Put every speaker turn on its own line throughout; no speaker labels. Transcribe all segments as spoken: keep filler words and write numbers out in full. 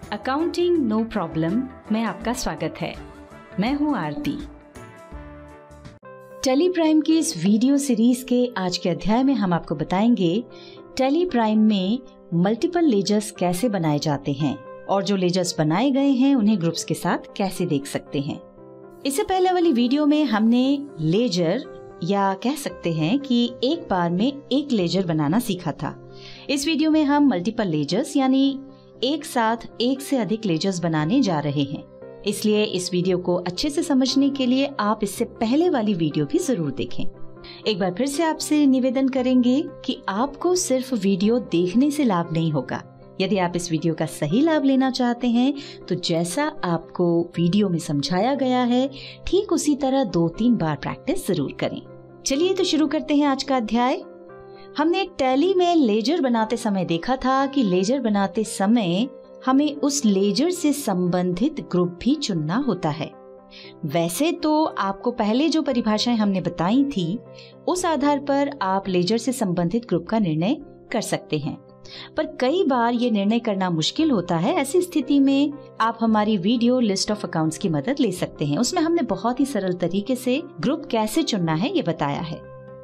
Accounting no problem में आपका स्वागत है। मैं हूं आरती। टैली प्राइम की इस वीडियो सीरीज के आज के अध्याय में हम आपको बताएंगे टैली प्राइम में मल्टीपल लेजर्स कैसे बनाए जाते हैं और जो लेजर्स बनाए गए हैं उन्हें ग्रुप्स के साथ कैसे देख सकते हैं। इससे पहले वाली वीडियो में हमने लेजर या कह सकते हैं कि एक बार में एक लेजर बनाना सीखा था। इस वीडियो में हम मल्टीपल लेजर्स यानी एक साथ एक से अधिक लेजर्स बनाने जा रहे हैं। इसलिए इस वीडियो को अच्छे से समझने के लिए आप इससे पहले वाली वीडियो भी जरूर देखें। एक बार फिर से आपसे निवेदन करेंगे कि आपको सिर्फ वीडियो देखने से लाभ नहीं होगा। यदि आप इस वीडियो का सही लाभ लेना चाहते हैं तो जैसा आपको वीडियो में समझाया गया है ठीक उसी तरह दो तीन बार प्रैक्टिस जरूर करें। चलिए तो शुरू करते हैं आज का अध्याय। हमने टैली में लेजर बनाते समय देखा था कि लेजर बनाते समय हमें उस लेजर से संबंधित ग्रुप भी चुनना होता है। वैसे तो आपको पहले जो परिभाषाएं हमने बताई थी उस आधार पर आप लेजर से संबंधित ग्रुप का निर्णय कर सकते हैं, पर कई बार ये निर्णय करना मुश्किल होता है। ऐसी स्थिति में आप हमारी वीडियो लिस्ट ऑफ अकाउंट्स की मदद ले सकते हैं। उसमें हमने बहुत ही सरल तरीके से ग्रुप कैसे चुनना है ये बताया है।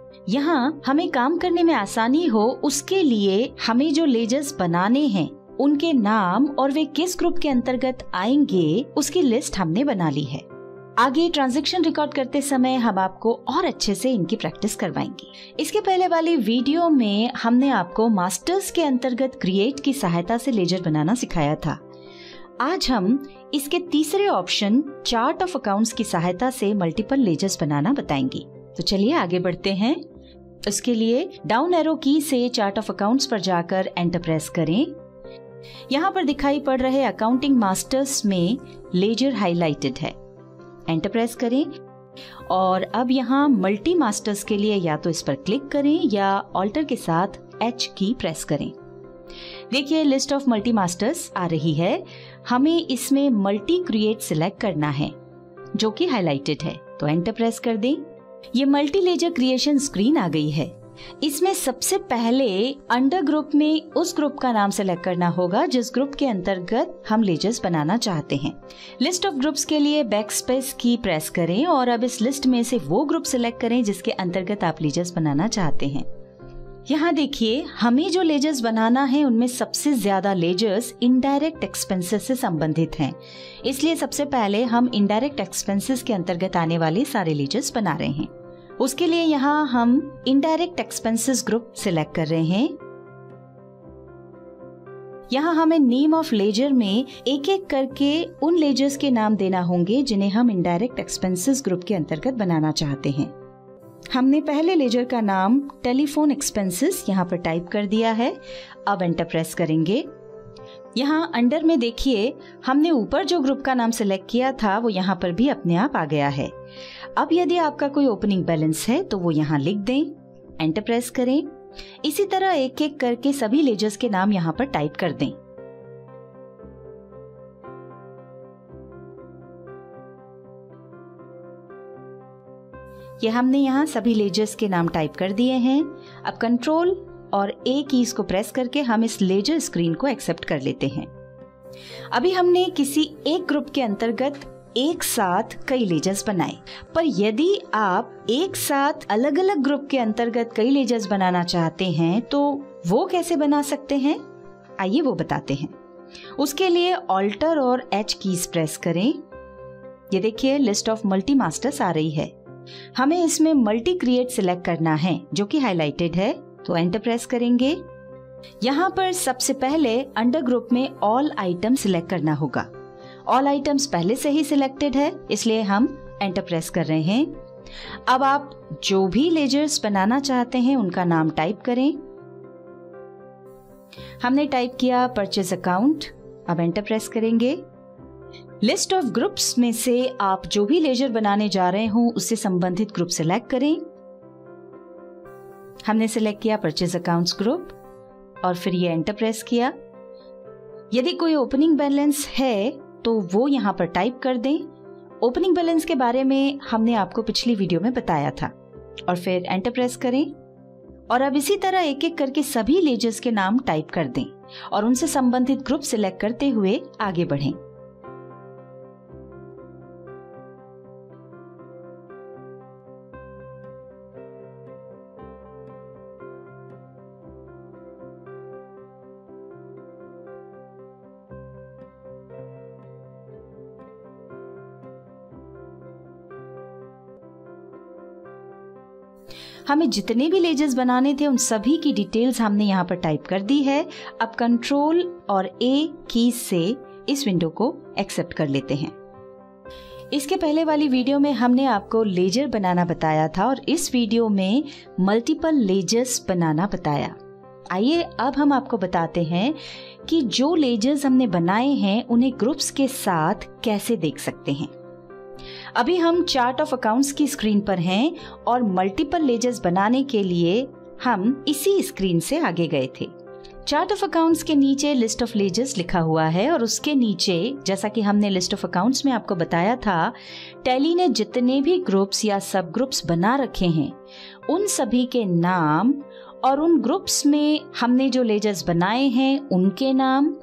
यहाँ हमें काम करने में आसानी हो उसके लिए हमें जो लेजर्स बनाने हैं उनके नाम और वे किस ग्रुप के अंतर्गत आएंगे उसकी लिस्ट हमने बना ली है। आगे ट्रांजैक्शन रिकॉर्ड करते समय हम आपको और अच्छे से इनकी प्रैक्टिस करवाएंगे। इसके पहले वाली वीडियो में हमने आपको मास्टर्स के अंतर्गत क्रिएट की सहायता से लेजर बनाना सिखाया था। आज हम इसके तीसरे ऑप्शन चार्ट ऑफ अकाउंट्स की सहायता से मल्टीपल लेजर्स बनाना बताएंगे। तो चलिए आगे बढ़ते हैं। इसके लिए डाउन एरो की से चार्ट ऑफ अकाउंट्स पर जाकर एंटर प्रेस करें। यहाँ पर दिखाई पड़ रहे अकाउंटिंग मास्टर्स में लेजर हाईलाइटेड है। एंटर प्रेस करें और अब यहाँ मल्टी मास्टर्स के लिए या तो इस पर क्लिक करें या ऑल्टर के साथ एच की प्रेस करें। देखिए लिस्ट ऑफ मल्टी मास्टर्स आ रही है। हमें इसमें मल्टी क्रिएट सिलेक्ट करना है जो कि हाईलाइटेड है, तो एंटर प्रेस कर दें। ये मल्टी लेजर क्रिएशन स्क्रीन आ गई है। इसमें सबसे पहले अंडर ग्रुप में उस ग्रुप का नाम सेलेक्ट करना होगा जिस ग्रुप के अंतर्गत हम लेजर्स बनाना चाहते हैं। लिस्ट ऑफ ग्रुप्स के लिए बैक स्पेस की प्रेस करें और अब इस लिस्ट में से वो ग्रुप सिलेक्ट करें जिसके अंतर्गत आप लेजर्स बनाना चाहते हैं। यहाँ देखिए हमें जो लेजर्स बनाना है उनमें सबसे ज्यादा लेजर्स इनडायरेक्ट एक्सपेंसेस से संबंधित हैं। इसलिए सबसे पहले हम इनडायरेक्ट एक्सपेंसेस के अंतर्गत आने वाले सारे लेजर्स बना रहे हैं। उसके लिए यहाँ हम इनडायरेक्ट एक्सपेंसेस ग्रुप सिलेक्ट कर रहे हैं। यहाँ हमें नेम ऑफ लेजर में एक एक करके उन लेजर्स के नाम देना होंगे जिन्हें हम इनडायरेक्ट एक्सपेंसेस ग्रुप के अंतर्गत बनाना चाहते हैं। हमने पहले लेजर का नाम टेलीफोन एक्सपेंसेस यहाँ पर टाइप कर दिया है। अब एंटर प्रेस करेंगे। यहाँ अंडर में देखिए हमने ऊपर जो ग्रुप का नाम सिलेक्ट किया था वो यहाँ पर भी अपने आप आ गया है। अब यदि आपका कोई ओपनिंग बैलेंस है तो वो यहाँ लिख दें। एंटर प्रेस करें। इसी तरह एक एक करके सभी लेजर्स के नाम यहाँ पर टाइप कर दें। ये हमने यहाँ सभी लेजर्स के नाम टाइप कर दिए हैं। अब कंट्रोल और ए कीज को प्रेस करके हम इस लेजर स्क्रीन को एक्सेप्ट कर लेते हैं। अभी हमने किसी एक ग्रुप के अंतर्गत एक साथ कई लेजर्स बनाए, पर यदि आप एक साथ अलग अलग ग्रुप के अंतर्गत कई लेजर्स बनाना चाहते हैं तो वो कैसे बना सकते हैं, आइए वो बताते हैं। उसके लिए ऑल्टर और एच कीज प्रेस करें। ये देखिए लिस्ट ऑफ मल्टी मास्टर्स आ रही है। हमें इसमें मल्टी क्रिएट सिलेक्ट करना है जो कि हाईलाइटेड है, तो एंटर प्रेस करेंगे। यहाँ पर सबसे पहले अंडर ग्रुप में ऑल आइटम सिलेक्ट करना होगा। ऑल आइटम्स पहले से ही सिलेक्टेड है इसलिए हम एंटर प्रेस कर रहे हैं। अब आप जो भी लेजर्स बनाना चाहते हैं उनका नाम टाइप करें। हमने टाइप किया परचेज अकाउंट। अब एंटर प्रेस करेंगे। लिस्ट ऑफ ग्रुप्स में से आप जो भी लेजर बनाने जा रहे हो उससे संबंधित ग्रुप सिलेक्ट करें। हमने सिलेक्ट किया परचेज अकाउंट्स ग्रुप और फिर ये एंटर प्रेस किया। यदि कोई ओपनिंग बैलेंस है तो वो यहाँ पर टाइप कर दें। ओपनिंग बैलेंस के बारे में हमने आपको पिछली वीडियो में बताया था और फिर एंटर प्रेस करें और अब इसी तरह एक एक करके सभी लेजर्स के नाम टाइप कर दें। और उनसे संबंधित ग्रुप सिलेक्ट करते हुए आगे बढ़ें। हमें जितने भी लेजर्स बनाने थे उन सभी की डिटेल्स हमने यहाँ पर टाइप कर दी है। अब कंट्रोल और ए की से इस विंडो को एक्सेप्ट कर लेते हैं। इसके पहले वाली वीडियो में हमने आपको लेजर बनाना बताया था और इस वीडियो में मल्टीपल लेजर्स बनाना बताया। आइए अब हम आपको बताते हैं कि जो लेजर्स हमने बनाए हैं उन्हें ग्रुप्स के साथ कैसे देख सकते हैं। अभी हम चार्ट ऑफ अकाउंट्स की स्क्रीन पर हैं और मल्टीपल लेजर्स बनाने के लिए हम इसी स्क्रीन से आगे गए थे। चार्ट ऑफ अकाउंट्स के नीचे लिस्ट ऑफ लेजर्स लिखा हुआ है और उसके नीचे, जैसा कि हमने लिस्ट ऑफ अकाउंट्स में आपको बताया था, टैली ने जितने भी ग्रुप्स या सब ग्रुप्स बना रखे हैं उन सभी के नाम और उन ग्रुप्स में हमने जो लेजर्स बनाए हैं उनके नाम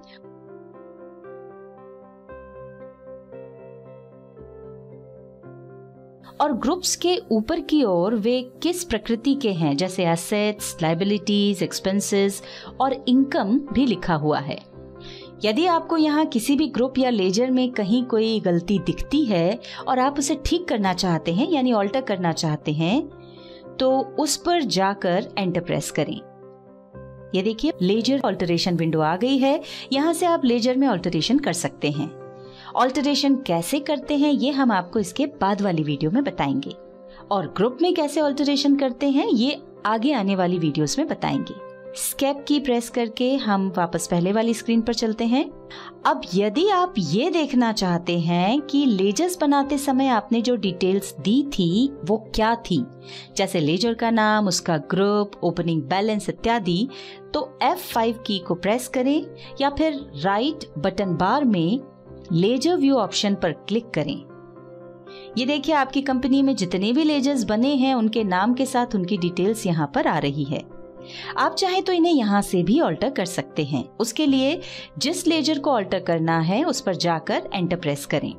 और ग्रुप्स के ऊपर की ओर वे किस प्रकृति के हैं, जैसे एसेट्स, लायबिलिटीज, एक्सपेंसेस और इनकम भी लिखा हुआ है। यदि आपको यहाँ किसी भी ग्रुप या लेजर में कहीं कोई गलती दिखती है और आप उसे ठीक करना चाहते हैं यानी ऑल्टर करना चाहते हैं, तो उस पर जाकर एंटर प्रेस करें। ये देखिए लेजर ऑल्टरेशन विंडो आ गई है। यहाँ से आप लेजर में ऑल्टरेशन कर सकते हैं। ऑल्टरेशन कैसे करते हैं ये हम आपको इसके बाद वाली वीडियो में बताएंगे और ग्रुप में कैसे ऑल्टरेशन करते हैं ये आगे आने वाली वीडियोस में बताएंगे। स्केप की प्रेस करके हम वापस पहले वाली स्क्रीन पर चलते हैं। अब यदि आप ये देखना चाहते हैं कि लेजर्स बनाते समय आपने जो डिटेल्स दी थी वो क्या थी, जैसे लेजर का नाम, उसका ग्रुप, ओपनिंग बैलेंस इत्यादि, तो एफ फाइव की को प्रेस करें या फिर राइट बटन बार में लेजर व्यू ऑप्शन पर क्लिक करें। ये देखिए आपकी कंपनी में जितने भी लेजर्स बने हैं उनके नाम के साथ उनकी डिटेल्स यहाँ पर आ रही है। आप चाहे तो इन्हें यहाँ से भी ऑल्टर कर सकते हैं। उसके लिए जिस लेजर को ऑल्टर करना है उस पर जाकर एंटर प्रेस करें।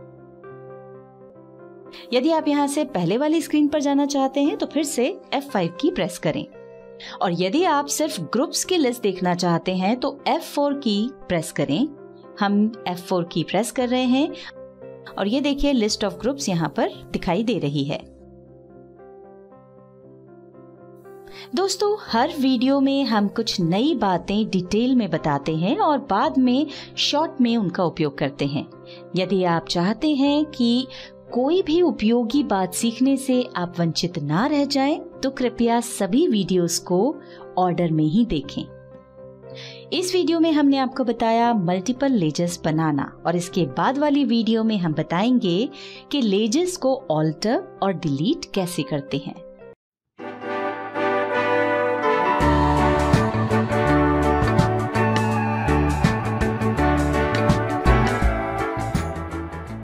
यदि आप यहाँ से पहले वाली स्क्रीन पर जाना चाहते हैं तो फिर से एफ फाइव की प्रेस करें और यदि आप सिर्फ ग्रुप्स की लिस्ट देखना चाहते हैं तो एफ फोर की प्रेस करें। हम एफ फोर की प्रेस कर रहे हैं और ये देखिए लिस्ट ऑफ ग्रुप्स यहाँ पर दिखाई दे रही है। दोस्तों, हर वीडियो में हम कुछ नई बातें डिटेल में बताते हैं और बाद में शॉर्ट में उनका उपयोग करते हैं। यदि आप चाहते हैं कि कोई भी उपयोगी बात सीखने से आप वंचित ना रह जाएं, तो कृपया सभी वीडियोस को ऑर्डर में ही देखें। इस वीडियो में हमने आपको बताया मल्टीपल लेजर्स बनाना और इसके बाद वाली वीडियो में हम बताएंगे कि लेजर्स को ऑल्टर और डिलीट कैसे करते हैं।